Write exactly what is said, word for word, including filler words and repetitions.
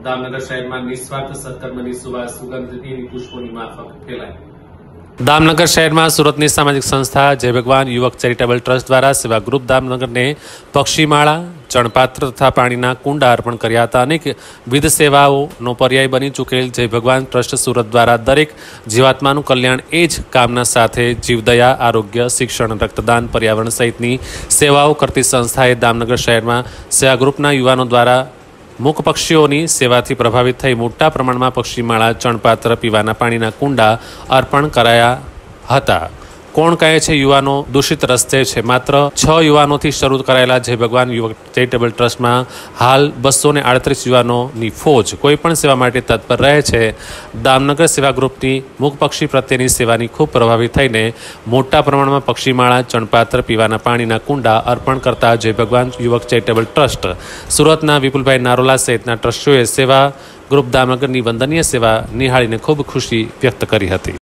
दामनगर शहर में निस्वार्थ सत्कर्मनी सुवास सुगंधनी पुष्पोनी माफक फैलाई। दामनगर शहर में सूरतनी सामाजिक संस्था जय भगवान युवक चेरिटेबल ट्रस्ट द्वारा सेवा ग्रुप दामनगर ने पक्षीमाळा, चणपात्र तथा पाणीना कुंडा अर्पण कर्या हता। अनेक विध सेवाओं पर्याय बनी चूकेल जय भगवान ट्रस्ट सूरत द्वारा दरेक जीवात्माનું कल्याण ए ज कामना साथे जीवदया, आरोग्य, शिक्षण, रक्तदान, पर्यावरण सहितनी सेवाओं करती संस्थाए दामनगर शहर में सेवा ग्रुपना युवानों द्वारा मूक पक्षीओनी सेवाथी प्रभावित थई मोटा प्रमाणमां पक्षीमाळा, चणपात्र, पीवाना पाणीना कुंडा अर्पण कराया हता। कोण कहे छे युवानो दूषित रस्ते छे। मात्र छ युवानोथी शरू करायेला जय भगवान युवक चेरिटेबल ट्रस्ट में हाल बसो ने आड़तरीस युवानोनी फौज कोईपण सेवा माटे तत्पर रहे छे। दामनगर सेवा ग्रुपनी मूक पक्षी प्रत्येनी सेवानी खूब प्रभावित थईने मोटा प्रमाणमां पक्षीमाळा, चणपात्र, पीवाना पाणीना कुंडा अर्पण करता जय भगवान युवक चेरिटेबल ट्रस्ट सूरतना विपुलभाई नारोला सहितना ट्रस्टीओए सेवा ग्रुप दामनगरनी वंदनीय सेवा निहाळीने खूब खुशी व्यक्त करी हती।